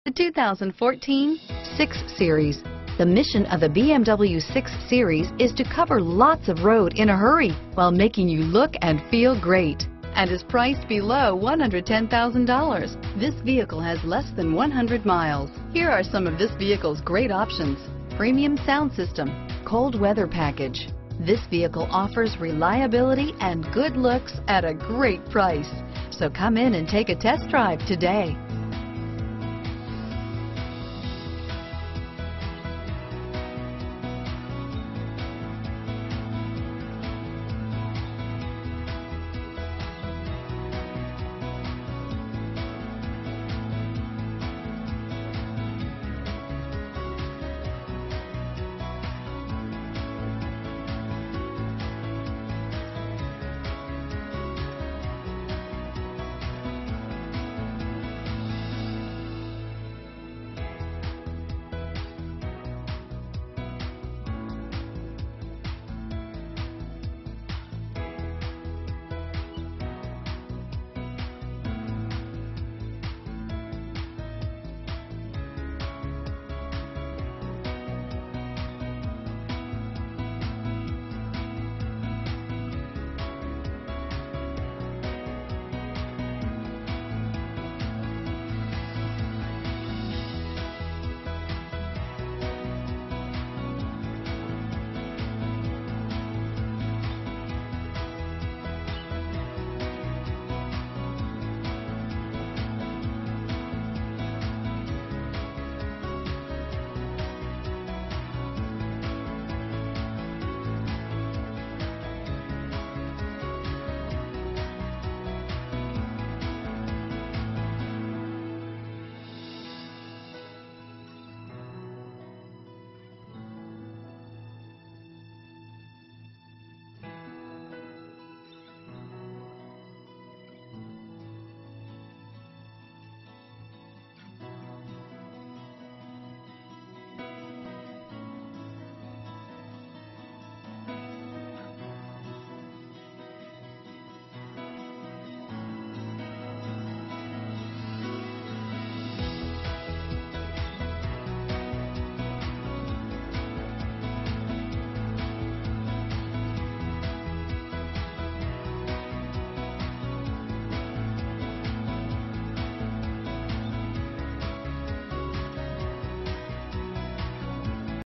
The 2014 6 Series. The mission of the BMW 6 Series is to cover lots of road in a hurry while making you look and feel great, and is priced below $110,000. This vehicle has less than 100 miles. Here are some of this vehicle's great options: premium sound system, cold weather package. This vehicle offers reliability and good looks at a great price. So come in and take a test drive today.